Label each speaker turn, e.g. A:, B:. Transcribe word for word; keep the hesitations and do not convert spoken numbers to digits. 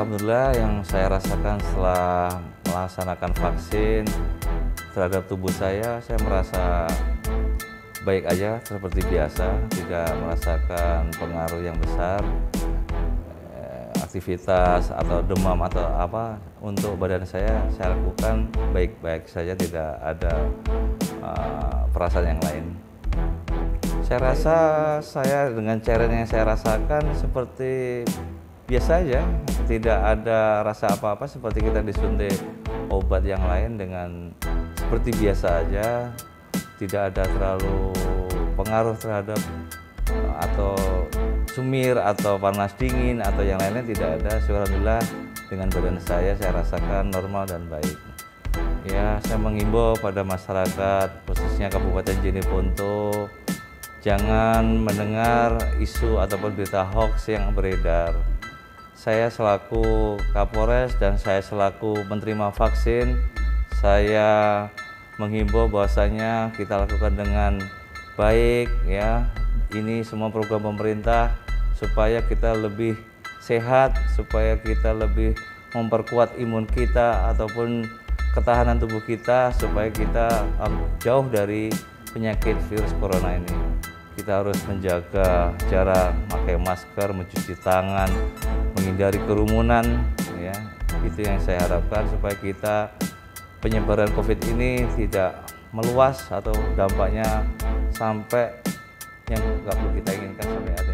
A: Alhamdulillah yang saya rasakan setelah melaksanakan vaksin terhadap tubuh saya, saya merasa baik aja seperti biasa, tidak merasakan pengaruh yang besar. Eh, aktivitas atau demam atau apa untuk badan saya, saya lakukan baik-baik saja, tidak ada uh, perasaan yang lain. Saya rasa saya dengan cairan yang saya rasakan seperti biasa aja, tidak ada rasa apa-apa seperti kita disuntik obat yang lain, dengan seperti biasa aja, tidak ada terlalu pengaruh terhadap atau sumir atau panas dingin atau yang lainnya, tidak ada. Alhamdulillah dengan badan saya, saya rasakan normal dan baik. Ya, saya mengimbau pada masyarakat khususnya Kabupaten Jeneponto, jangan mendengar isu ataupun berita hoax yang beredar. Saya selaku Kapolres dan saya selaku penerima vaksin, saya menghimbau bahwasanya kita lakukan dengan baik ya. Ini semua program pemerintah supaya kita lebih sehat, supaya kita lebih memperkuat imun kita ataupun ketahanan tubuh kita, supaya kita um, jauh dari penyakit virus corona ini. Kita harus menjaga jarak, pakai masker, mencuci tangan, menghindari kerumunan, ya. Itu yang saya harapkan supaya kita penyebaran COVID ini tidak meluas atau dampaknya sampai yang nggak perlu kita inginkan sampai